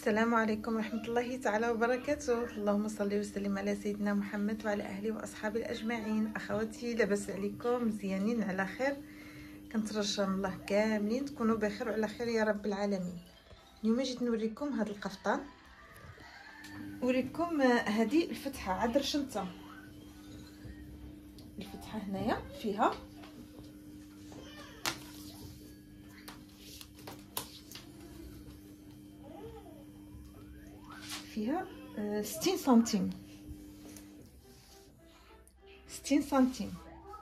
السلام عليكم ورحمة الله تعالى وبركاته. اللهم صل وسلم على سيدنا محمد وعلى أهله وأصحابه الأجمعين. أخواتي لاباس عليكم؟ مزيانين على خير؟ كنترجى من الله كاملين تكونوا بخير وعلى خير يا رب العالمين. اليوم جيت نوريكم هذا القفطان، نوريكم هذه الفتحة عاد رشمتها. الفتحة هنايا فيها فيها 60 سنتيم 60 سنتيم.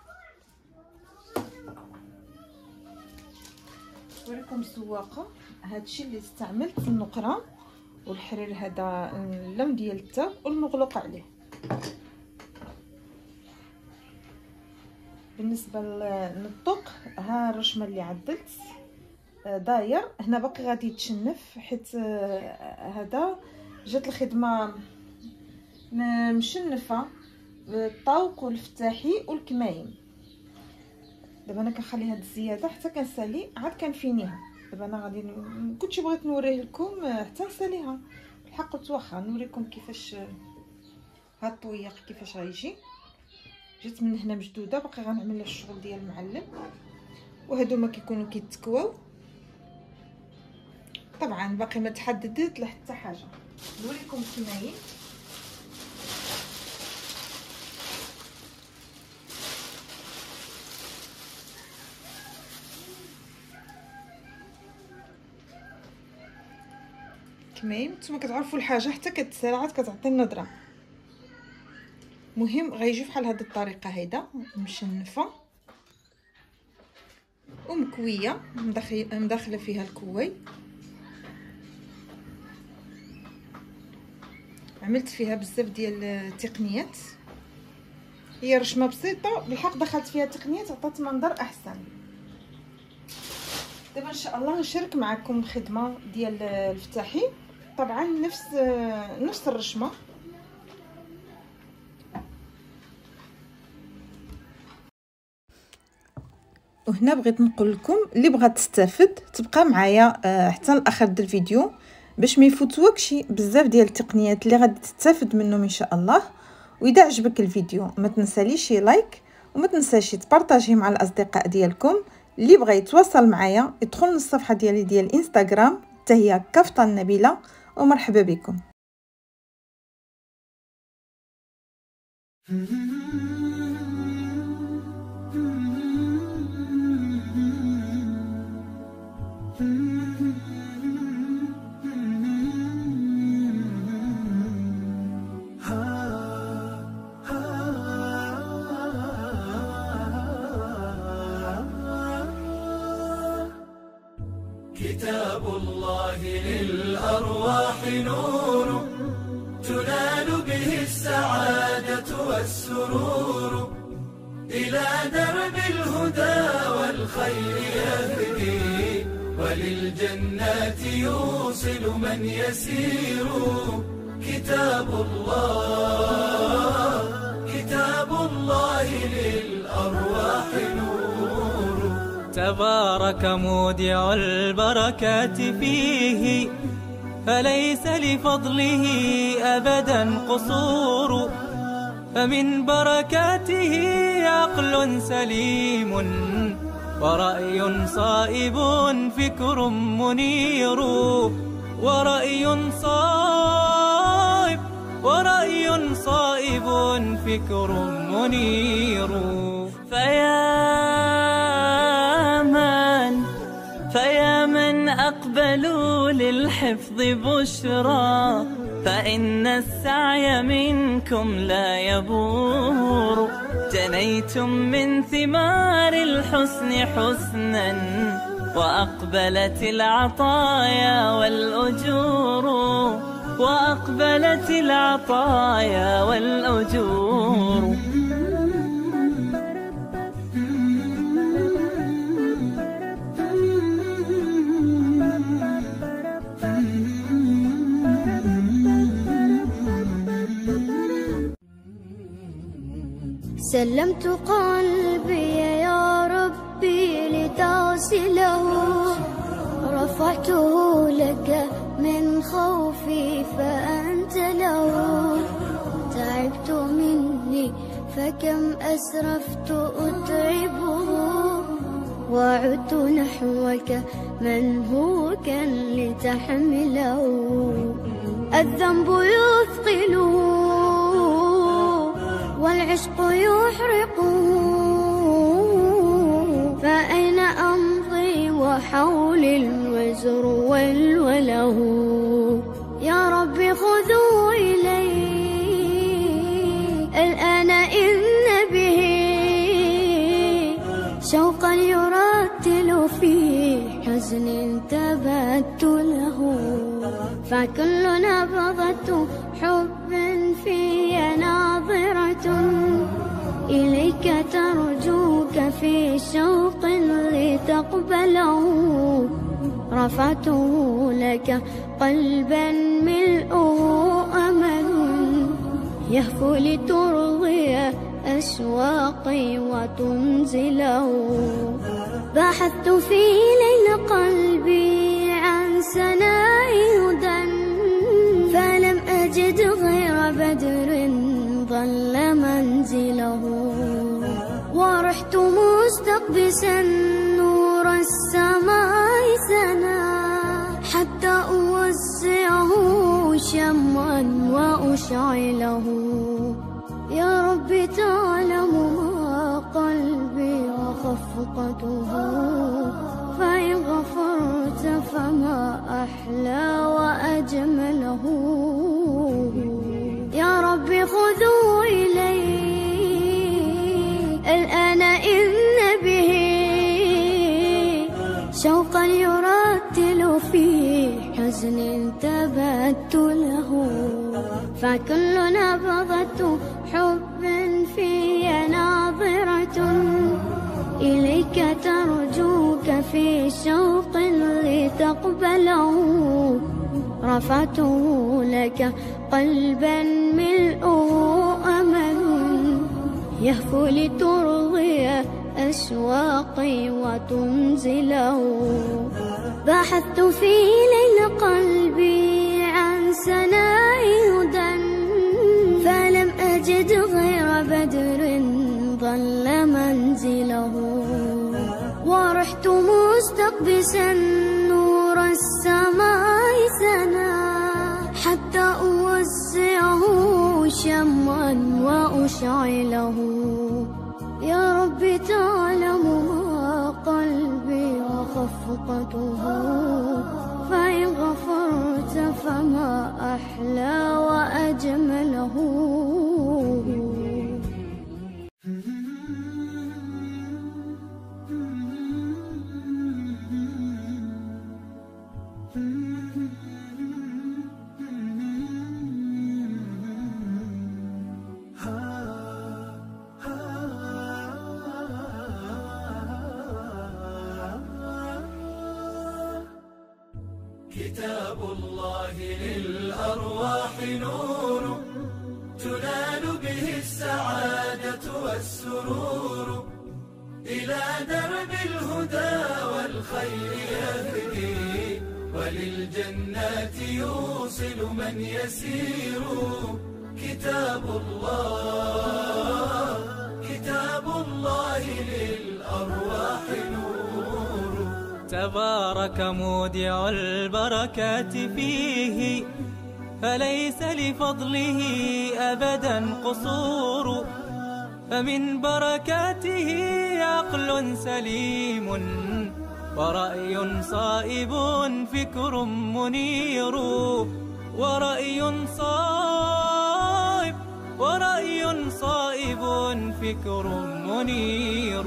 نوريكم الزواقه. هادشي اللي استعملت النقره والحرير، هذا اللون ديال التاو والمغلق عليه. بالنسبه للطوق، ها الرشمه اللي عدلت داير هنا باقي غادي يتشنف، حيت هذا جات الخدمه مشنفه الطوق والفتاحي والكمايم. دابا انا كنخلي هاد الزياده حتى كنسالي عاد كنفينيها. دابا انا غادي كنتش بغيت نوريه لكم حتى نساليها الحق، قلت واخا نوريكم كيفاش هاد الطويق كيفاش غيجي. جات من هنا مشدوده، باقي غنعمل لها الشغل ديال المعلم. وهادو ما كيكونوا كيتكواو طبعا، باقي ما تحددت لا حتى حاجه. نوريكم الكمايم. كمايم نتوما كتعرفوا الحاجه حتى كتسال عاد كتعطي النظره. مهم غيجي بحال هذه الطريقه، هيدا مشنفه ومكويه، مداخله فيها الكوي. عملت فيها بزاف ديال التقنيات، هي رشمه بسيطه بالحق دخلت فيها تقنيات عطات منظر احسن. دابا ان شاء الله نشارك معكم الخدمه ديال الفتاحي، طبعا نفس الرشمه. وهنا بغيت نقول لكم اللي بغات تستافد تبقى معايا حتى لاخر الفيديو باش ما يفوتوكش بزاف ديال التقنيات اللي غادي تستافد منهم ان شاء الله. واذا عجبك الفيديو ما تنساليش لايك، وما تنساش تبارطاجيه مع الاصدقاء ديالكم. اللي بغى يتواصل معايا يدخل للصفحه ديالي ديال انستغرام حتى هي كفطان نبيله، ومرحبا بكم. كتاب الله للأرواح نور، تنال به السعادة والسرور، إلى درب الهدى والخير يهدي، وللجنات يوصل من يسير. كتاب الله للأرواح نور. تبارك مودع البركات فيه، فليس لفضله أبدا قصور. فمن بركاته عقل سليم، ورأي صائب فكر منير. ورأي صائب فكر منير. فيا من أقبلوا للحفظ بشرى، فإن السعي منكم لا يبور. جنيتم من ثمار الحسن حسنا، وأقبلت العطايا والأجور. سلمت قلبي يا ربي لتغسله، رفعته لك من خوف فكم أسرفت أتعبه وعدت نحوك منهوكا لتحمله. الذنب يثقله والعشق يحرقه، فأين أمضي وحولي الوزر والوله. يا رب خذوا إلي الآن إن به شوقا يرتل في حزن تبت له. فكل نبضة حب في ناظرة إليك ترجوك في شوق لتقبله. رفعته لك قلبا ملؤه أمل يهفو لترضي أشواقي وتنزله. بحثت في ليل قلبي عن سناء هدى فلم أجد غير بدر ظل منزله. ورحت مستقبسا نور السماء سنا حتى أوزعه شمعا وأشعله. يا رب تعلم ما قلبي وخفقته، فإن غفرت فما أحلى وأجمله. يا رب خذوا إلي الآن إن به شوقا يرتل في حزن تبت له. فكل نبضة حب في ناظرة إليك ترجوك في شوق لتقبله. رفعته لك قلبا ملؤه أمل يهفو لترضي أشواقي وتنزله. بحثت في ليل قلبي عن سناء هدى فلم أجد غير بدر ظل منزله. ورحت مستقبسا نور السماء سنا حتى أوزعه شمعا وأشعله. يا رب تعلم ما قلبي وخفقته، فإن غفرت فما أحلى وأجمله. كتاب الله للأرواح نور تنال به السعادة والسرور، إلى درب الهدى والخير يهدي، وللجنات يوصل من يسير. كتاب الله للأرواح نور. تبارك مودع البركات فيه، فليس لفضله أبدا قصور. فمن بركاته عقل سليم ورأي صائب فكر منير. ورأي صائب فكر منير.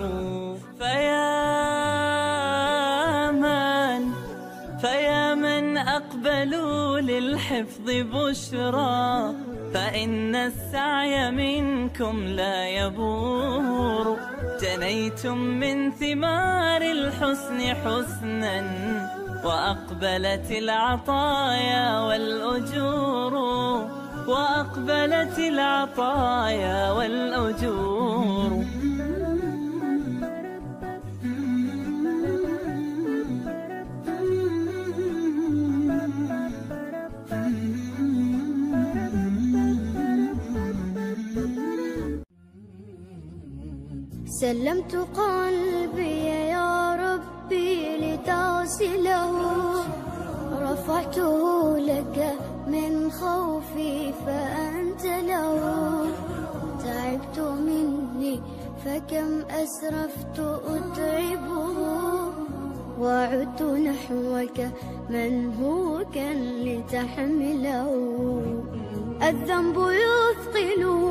فيا من أقبلوا للحفظ بشرى، فإن السعي منكم لا يبور. جنيتم من ثمار الحسن حسنا، وأقبلت العطايا والأجور. سلمت قلبي يا ربي لتغسله، رفعته لك من خوفي فأنت له. تعبت مني فكم أسرفت أتعبه، وعدت نحوك منهوكا لتحمله. الذنب يثقله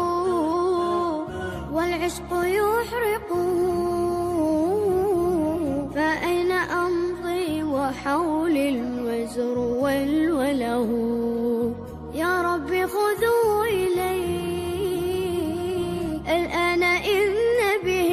والعشق يحرقه، فأين أمضي وحولي الوزر والوله. يا رب خذوا إلي الآن إن به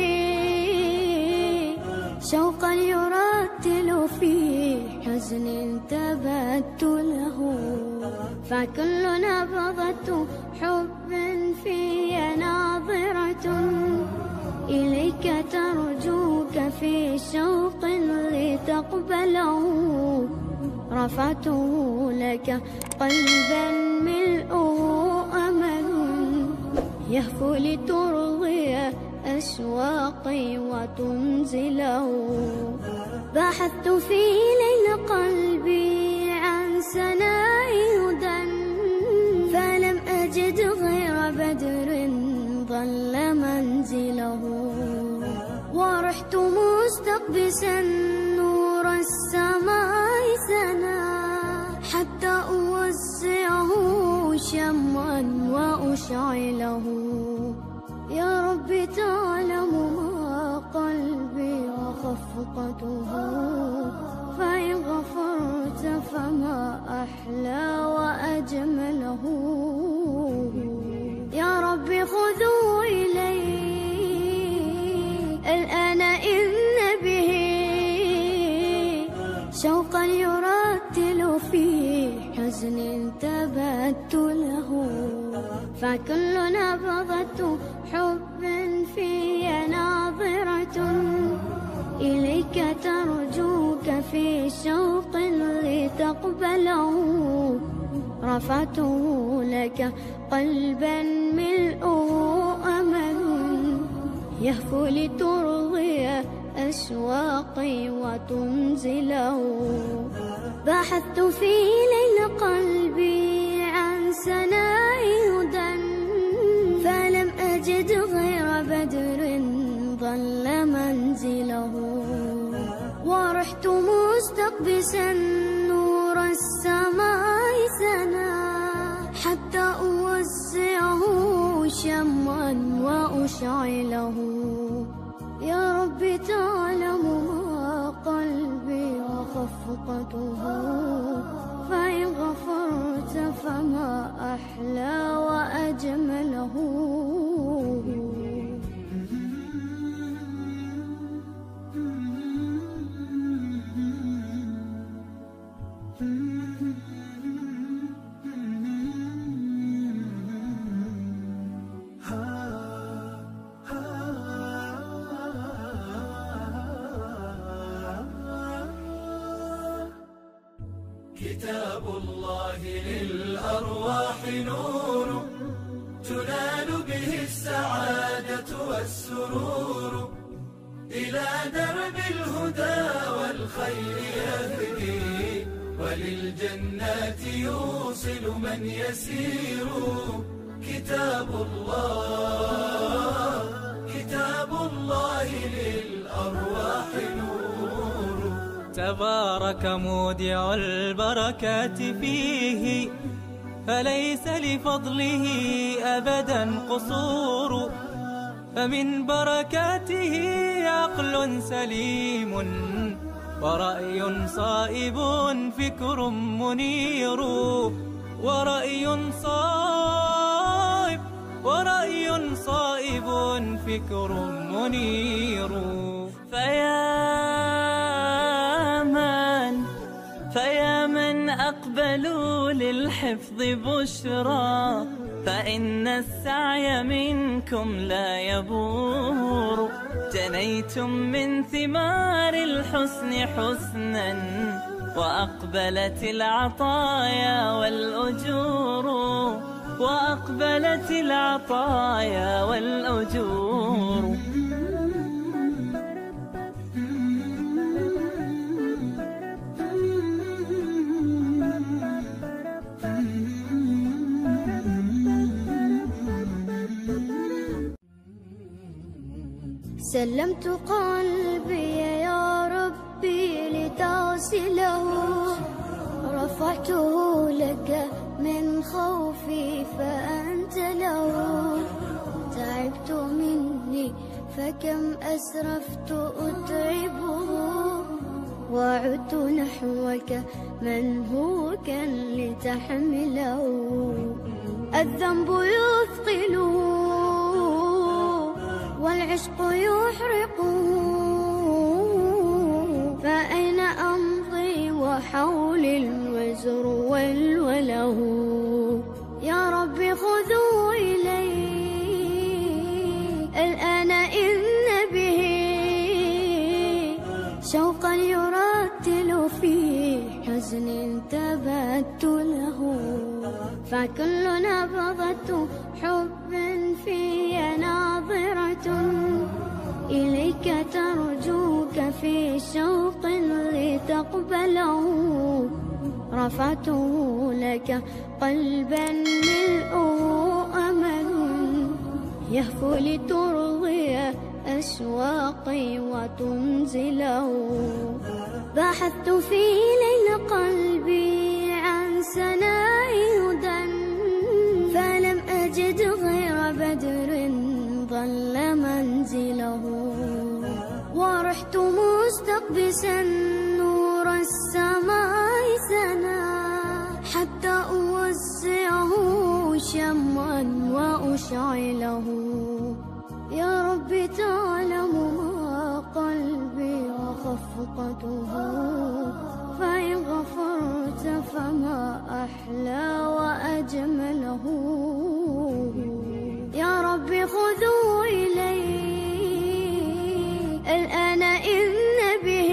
شوقا يرتل في حزن تبت له. فكل نبضة حب في ناظرة إليك ترجوك في شوق لتقبله. رفعته لك قلبا ملؤه أمل يهفو لترضي أشواقي وتنزله. بحثت في ليل قلبي عن سناء هدى، فلم أجد غير بدر ظل منزله. ورحت مستقبسا نور السماء سنا، حتى أوسعه شمعا وأشعله. يا رب تعلم ما قلبي وخفقته، فإن غفرت فما أحلى وأجمله. يا رب خذوا إلي الآن إن به شوقا يرتل في حزن تبت له. فكل نبضة حب في ناظرة إليك ترجوك في شوق لتقبله. رفعته لك قلبا ملؤه أمل يهفو لترضي أشواقي وتنزله. بحثت في ليل قلبي عن سناء هدى، فلم أجد غير بدر ظل منزله. ورحت مستقبسا نور السماء سنا، حتى أوسعه شمعا وأشعله. يا رب تعلم ما قلبي وخفقته، فإن غفرت فما أحلى وأجمله. كتاب الله للأرواح نور، تنال به السعادة والسرور، إلى درب الهدى والخير يهدي، وللجنات يوصل من يسير. كتاب الله للأرواح نور. تبارك مودع البركات فيه، فليس لفضله أبدا قصور. فمن بركاته عقل سليم، ورأي صائب فكر منير. ورأي صائب فكر منير. فيا من أقبلوا للحفظ بشرى، فإن السعي منكم لا يبور. جنيتم من ثمار الحسن حسنا، وأقبلت العطايا والأجور. وأقبلت العطايا والأجور. سلمت قلبي يا ربي لتغسله، رفعته لك من خوفي فأنت له. تعبت مني فكم أسرفت أتعبه، وعدت نحوك منهوكا لتحمله. الذنب يثقله والعشق يحرقه، فأين أمضي وحولي الوزر والوله. يا ربي خذوا إلي الآن إن به شوقا يرتل في حزن تبت له. فكل نبضة حب في ناظرة إليك ترجوك في شوق لتقبله. رفعته لك قلبا ملؤه أمل يهفو لترضي أشواقي وتنزله. بحثت في ليل قلبي عن سناء هدى، فلم أجد غير بدر ظل منزله. ورحت مستقبسا نور السماء سنا، حتى أوسعه شمعا وأشعله. يا رب تعلم ما قلبي وخفقته، فإن غفرت فما أحلى وأجمله. يا رب خذوا إلي الآن إن به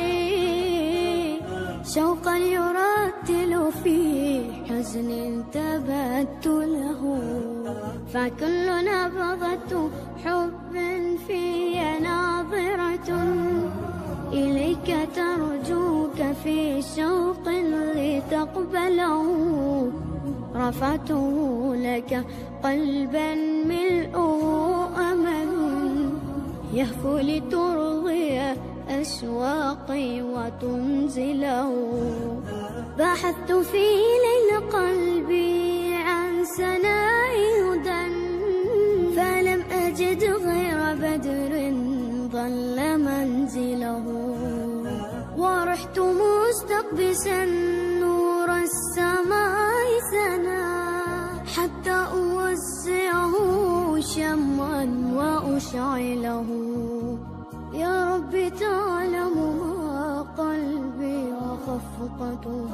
شوقا يرتل في حزن تبت له. فكل نبضة حب في ناظرة إليك ترجوك في شوق لتقبله. رفعته لك قلبا ملؤه أمل يهفو لترضي أشواقي وتنزله. بحثت في ليل قلبي عن سناء هدى، فلم أجد غير بدر ظل منزله. ورحت مستقبسا نور السماء سنا، حتى أوسعه شمعا وأشعله. يا رب تعلم ما قلبي وخفقته،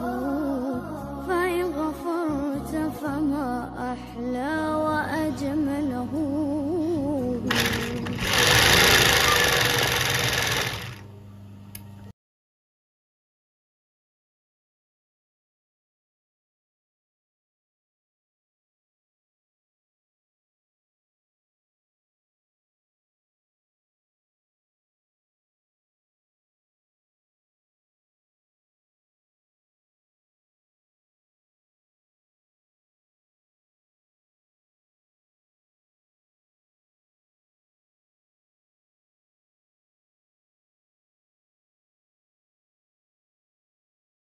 فإن غفرت فما أحلى وأجمله.